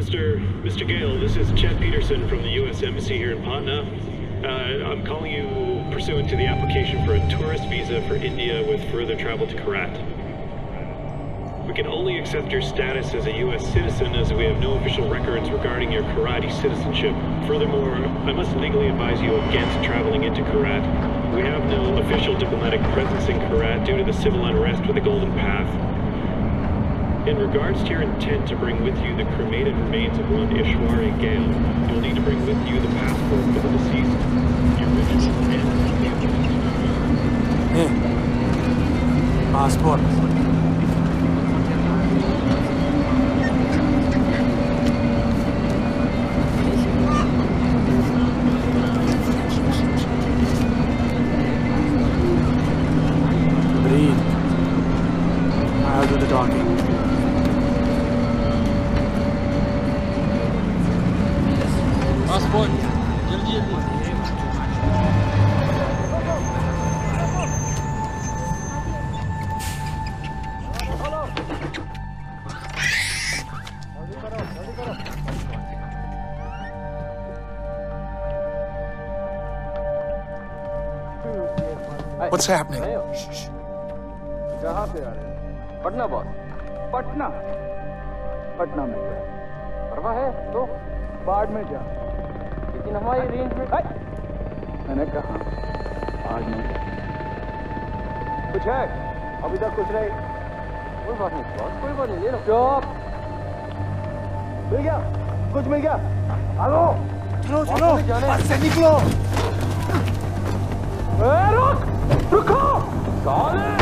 Mr. Ghale, this is Chet Peterson from the U.S. Embassy here in Patna. I'm calling you pursuant to the application for a tourist visa for India with further travel to Kyrat. We can only accept your status as a U.S. citizen as we have no official records regarding your Kyrati citizenship. Furthermore, I must legally advise you against traveling into Kyrat. We have no official diplomatic presence in Kyrat due to the civil unrest with the Golden Path. In regards to your intent to bring with you the cremated remains of one Ajay Ghale, you'll need to bring with you the passport for the deceased, the original and passport. Breathe. I'll do the talking. Passport. जल्दी जल्दी. What's happening? कहाँ से आ रहे हैं? Patna boss. Patna. Patna में जा. परवाह है तो बाढ़ में जा. लेकिन हमारी रेंज में. मैंने कहा बाढ़ में जा. कुछ है? अभी तक कुछ नहीं. कोई बात नहीं बॉस. कोई बात नहीं. ले लो. चुप. मिल गया. कुछ मिल गया. आलो. चलो चलो. बस से निकलो. रुक. रुको. कौन है?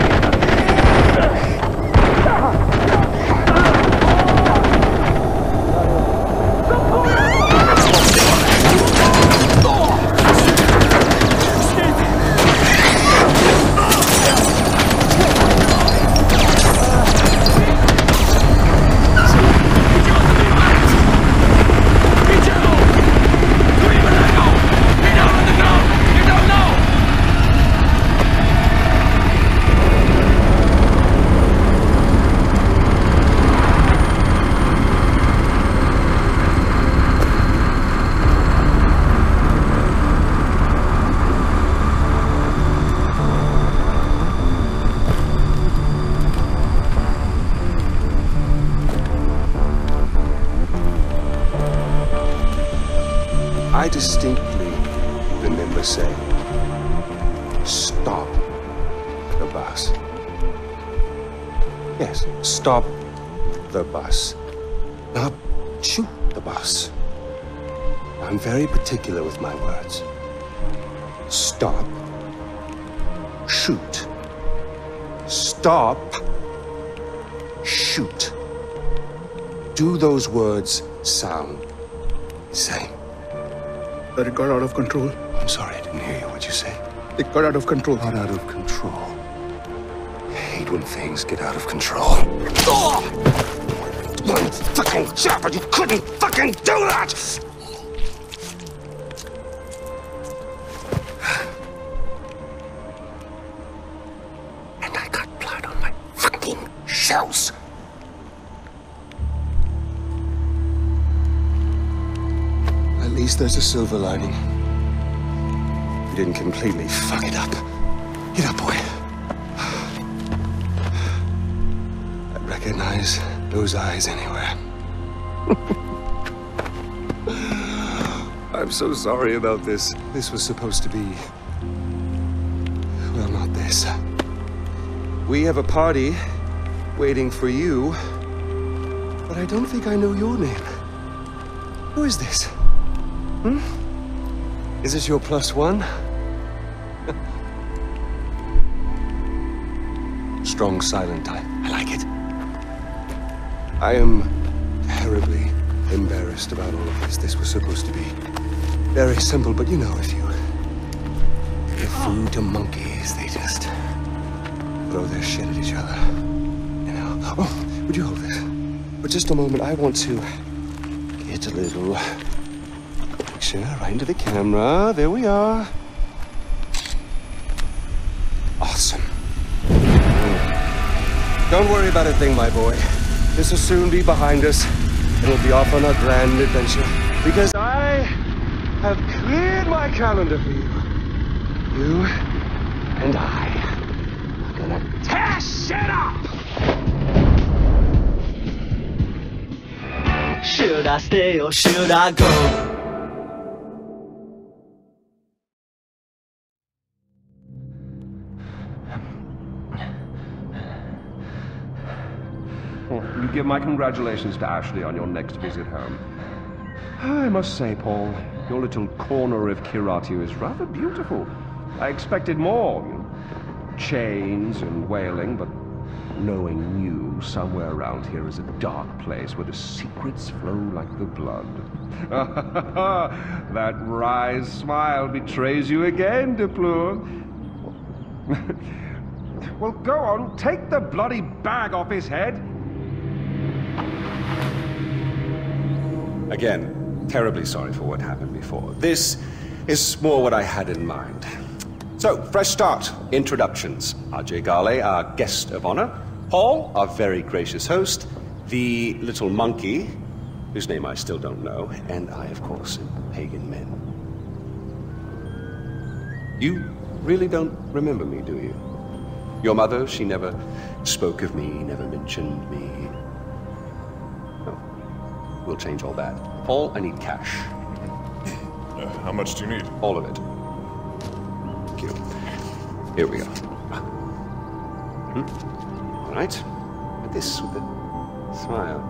I distinctly remember saying, stop the bus. Yes, stop the bus. Not shoot the bus. I'm very particular with my words. Stop. Shoot. Stop. Shoot. Do those words sound the same? But it got out of control. I'm sorry, I didn't hear you. What'd you say? It got out of control. Got out of control. I hate when things get out of control. Oh! One fucking job, but you couldn't fucking do that! And I got blood on my fucking shells. At least there's a silver lining. You didn't completely fuck it up. Get up, boy. I'd recognize those eyes anywhere. I'm so sorry about this. This was supposed to be... well, not this. We have a party waiting for you, but I don't think I know your name. Who is this? Hmm? Is this your +1? Strong silent type. I like it. I am terribly embarrassed about all of this. This was supposed to be very simple, but you know, if you give food to monkeys, they just throw their shit at each other. You know? Oh, would you hold this? For just a moment, I want to get a little... right into the camera. There we are. Awesome. Don't worry about a thing, my boy. This will soon be behind us, and will be off on a grand adventure. Because I have cleared my calendar for you. You and I are gonna tear shit up! Should I stay or should I go? You give my congratulations to Ashley on your next visit home. I must say, Paul, your little corner of Kyrati is rather beautiful. I expected more, you know, chains and wailing, but knowing you, somewhere around here is a dark place where the secrets flow like the blood. That wry smile betrays you again, Deplour. Well, go on, take the bloody bag off his head. Again, terribly sorry for what happened before. This is more what I had in mind. So, fresh start. Introductions. Ajay Ghale, our guest of honor. Paul, our very gracious host. The little monkey, whose name I still don't know. And I, of course, am Pagan Min. You really don't remember me, do you? Your mother, she never spoke of me, never mentioned me. We'll change all that. Paul, I need cash. How much do you need? All of it. Thank you. Here we go. All right. But this with a smile.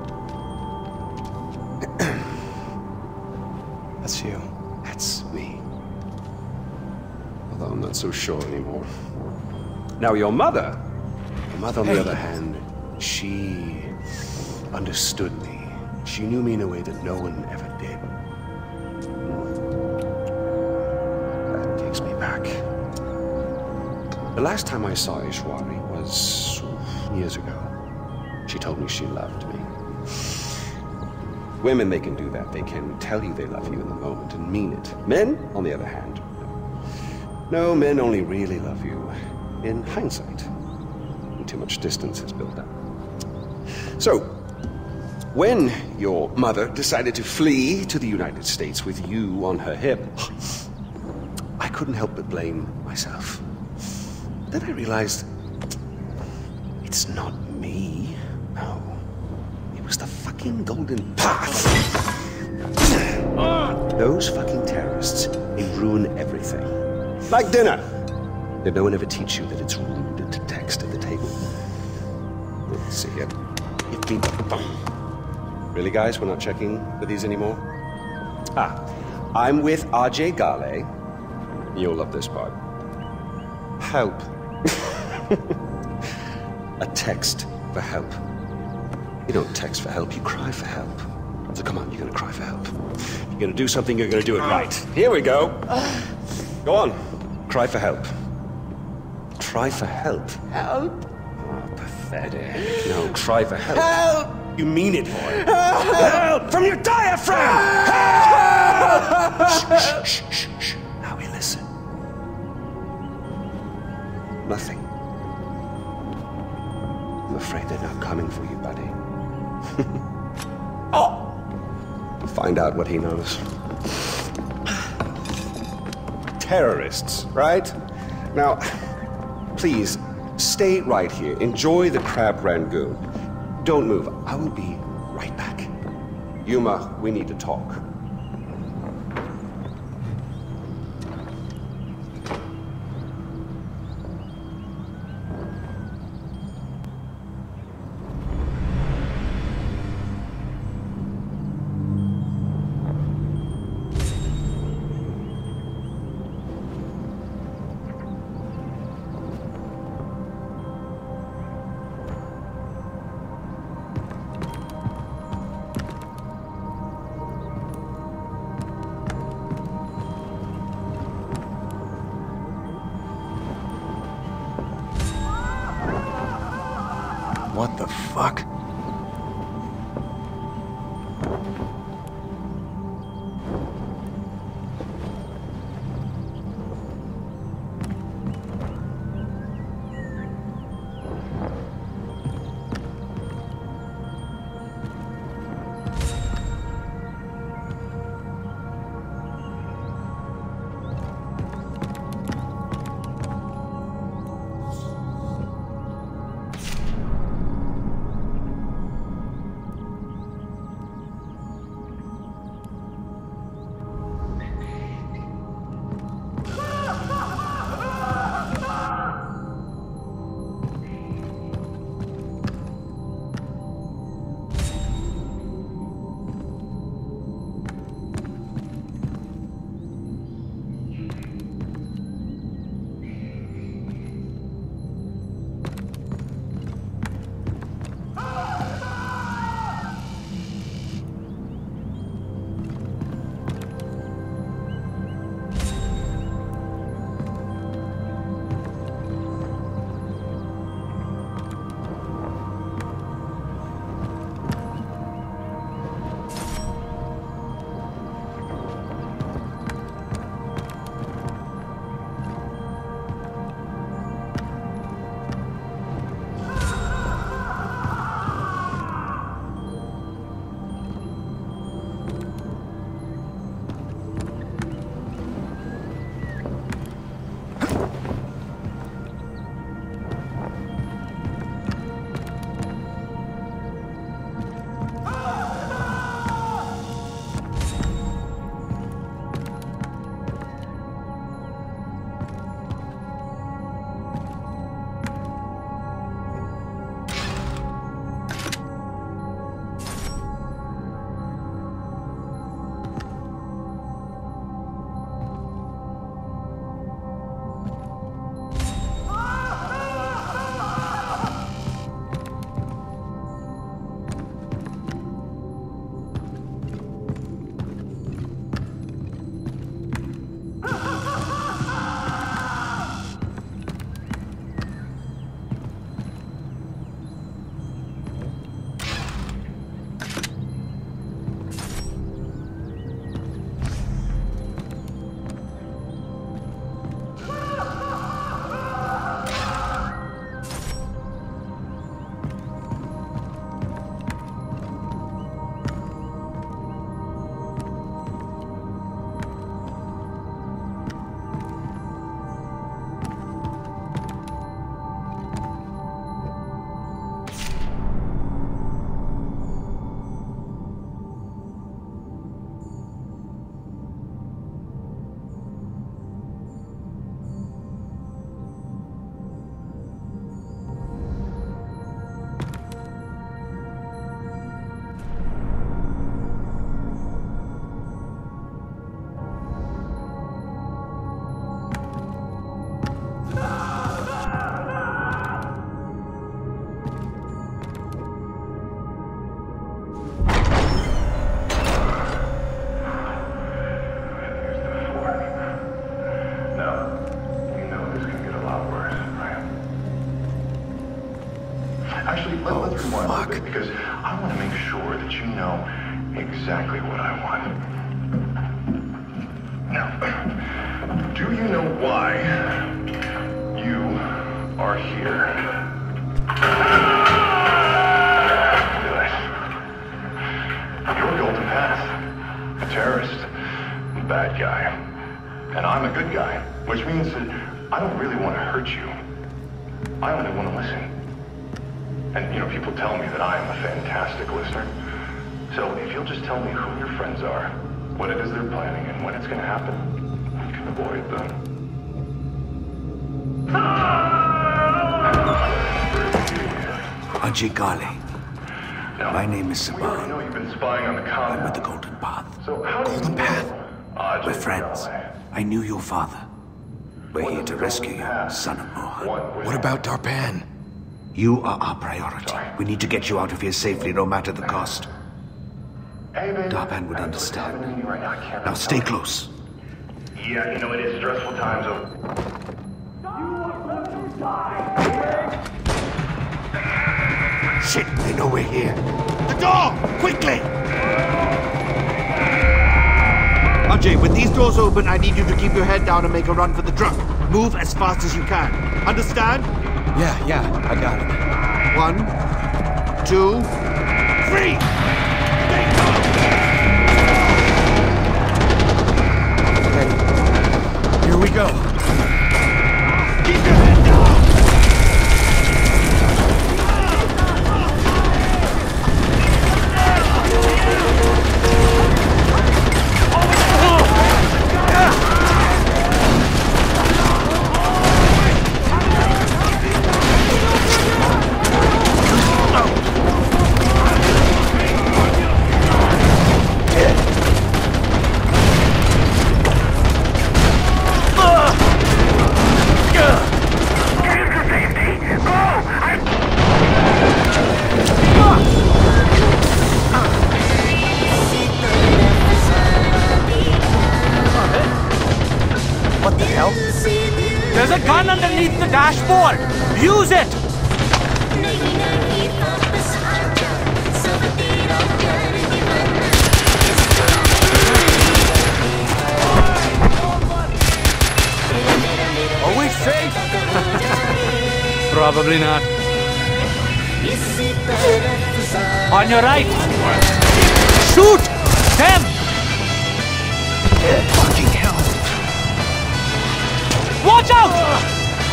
That's you. That's me. Although I'm not so sure anymore. Now, your mother, on the other hand, she understood me. She knew me in a way that no one ever did. That takes me back. The last time I saw Ishwari was years ago. She told me she loved me. Women, they can do that. They can tell you they love you in the moment and mean it. Men, on the other hand, no, men only really love you in hindsight. And too much distance has built up. So, when your mother decided to flee to the United States with you on her hip, I couldn't help but blame myself. Then I realized it's not me. No. It was the fucking Golden Path. Those fucking terrorists, they ruin everything. Like dinner. Did no one ever teach you that it's rude to text at the table? Let's see here. Give me the phone. Really, guys? We're not checking for these anymore? I'm with Ajay Ghale. You'll love this part. Help. A text for help. You don't text for help, you cry for help. So come on, you're gonna cry for help. If you're gonna do something, you're gonna do it right. Here we go. Go on. Cry for help. Try for help. Help? Oh, pathetic. No, try for help. Help! You mean it, boy. Help! From your diaphragm! Help! Shh, shh, shh, shh. Now we listen. Nothing. I'm afraid they're not coming for you, buddy. Oh! Find out what he knows. Terrorists, right? Now, please, stay right here. Enjoy the crab rangoon. Don't move. I will be right back. Yuma, we need to talk. What the fuck? Actually, let's rewind a bit, because I want to make sure that you know exactly what I want. Now, do you know why you are here? You're Golden Path, a terrorist, a bad guy. And I'm a good guy, which means that I don't really want to hurt you. I only want to listen. And, you know, people tell me that I am a fantastic listener. So if you'll just tell me who your friends are, what it is they're planning, and when it's going to happen, we can avoid them. Ajay Ghale. My name is Sabal. I know you've been spying on the compound. I'm with the Golden Path. So how do Golden you Path? We're friends. I knew your father. We're here to rescue you, son of Mohan. What about Darpan? You are our priority. We need to get you out of here safely, no matter the cost. Darpan would understand. Now stay close. Yeah, you know, it is stressful times. Shit, they know we're here. The door! Quickly! Ajay, with these doors open, I need you to keep your head down and make a run for the truck. Move as fast as you can. Understand? Yeah, I got it. 1, 2, 3! Stay calm! Okay, here we go. Keep your head down! There's a gun underneath the dashboard! Use it! Are we safe? Probably not. On your right! Shoot! Them! Fucking hell! Watch out!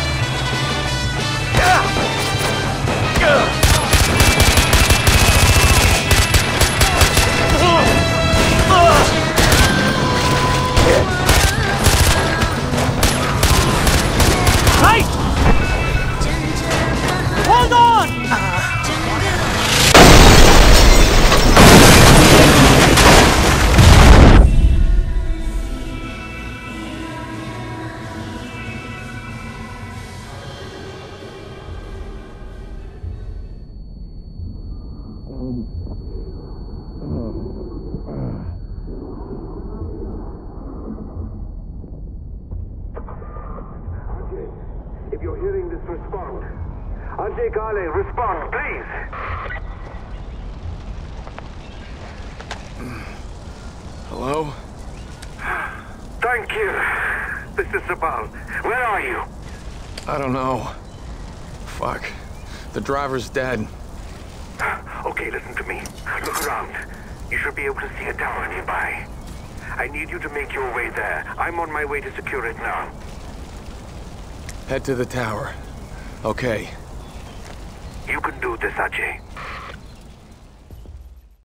Right! Hold on! If you're hearing this, respond. Ajay Ghale, respond, please. Hello? Thank you. This is Sabal. Where are you? I don't know. Fuck. The driver's dead. Okay, listen to me. Look around. You should be able to see a tower nearby. I need you to make your way there. I'm on my way to secure it now. Head to the tower. Okay. You can do this, Ajay.